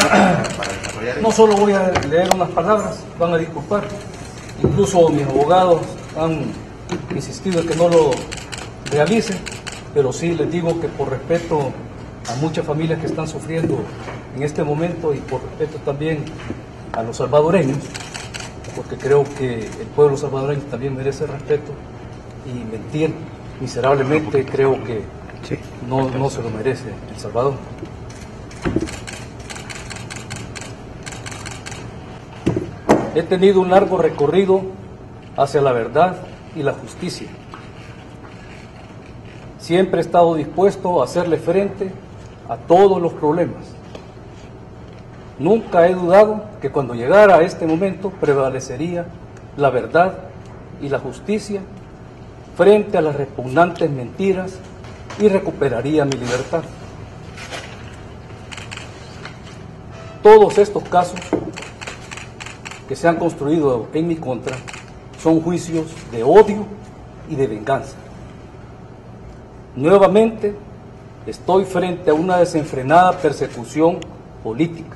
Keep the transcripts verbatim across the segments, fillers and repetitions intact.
para desarrollar. No solo voy a leer unas palabras, van a disculpar. Incluso mis abogados han insistido en que no lo realice, pero sí les digo que por respeto a muchas familias que están sufriendo en este momento y por respeto también a los salvadoreños, porque creo que el pueblo salvadoreño también merece respeto, y mentir miserablemente creo que no, no se lo merece El Salvador. He tenido un largo recorrido hacia la verdad y la justicia. Siempre he estado dispuesto a hacerle frente a todos los problemas. Nunca he dudado que cuando llegara a este momento prevalecería la verdad y la justicia frente a las repugnantes mentiras y recuperaría mi libertad. Todos estos casos que se han construido en mi contra son juicios de odio y de venganza. Nuevamente estoy frente a una desenfrenada persecución política.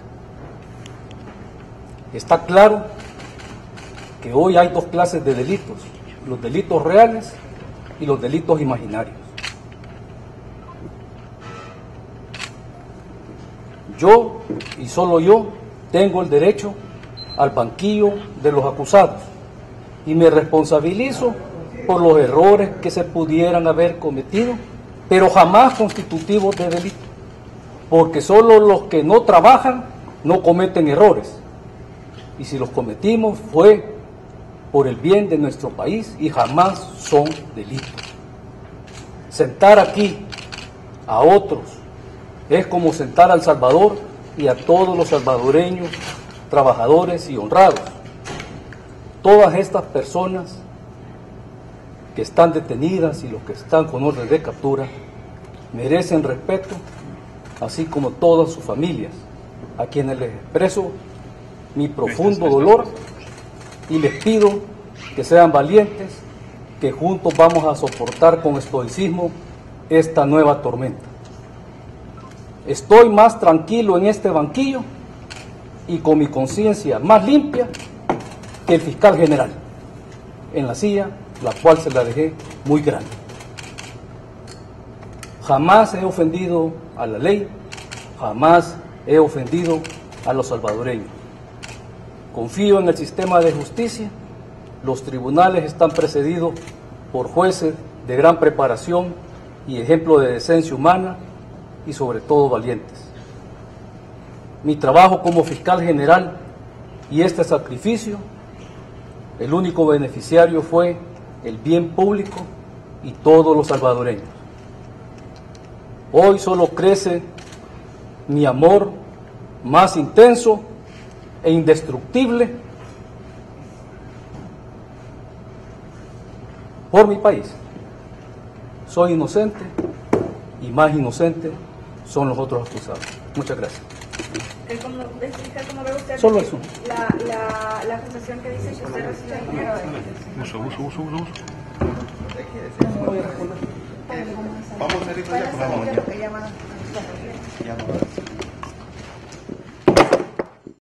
Está claro que hoy hay dos clases de delitos, los delitos reales y los delitos imaginarios. Yo, y solo yo, tengo el derecho al banquillo de los acusados y me responsabilizo por los errores que se pudieran haber cometido, pero jamás constitutivos de delito, porque solo los que no trabajan no cometen errores, y si los cometimos fue por el bien de nuestro país y jamás son delitos. Sentar aquí a otros es como sentar a El Salvador y a todos los salvadoreños trabajadores y honrados. Todas estas personas que están detenidas y los que están con orden de captura merecen respeto, así como todas sus familias, a quienes les expreso mi profundo dolor y les pido que sean valientes, que juntos vamos a soportar con estoicismo esta nueva tormenta. Estoy más tranquilo en este banquillo y con mi conciencia más limpia que el fiscal general en la silla, la cual se la dejé muy grande. Jamás he ofendido a la ley, jamás he ofendido a los salvadoreños. Confío en el sistema de justicia. Los tribunales están precedidos por jueces de gran preparación y ejemplo de decencia humana y sobre todo valientes. Mi trabajo como fiscal general y este sacrificio, el único beneficiario fue el bien público y todos los salvadoreños. Hoy solo crece mi amor más intenso e indestructible por mi país. Soy inocente y más inocente son los otros acusados. Muchas gracias. ¿Cómo, cómo ve usted Solo eso. La, la, la acusación que dice que usted recibe dinero de... Uso, uso, uso, uso, uso. Vamos a hacer esto ya por la mañana.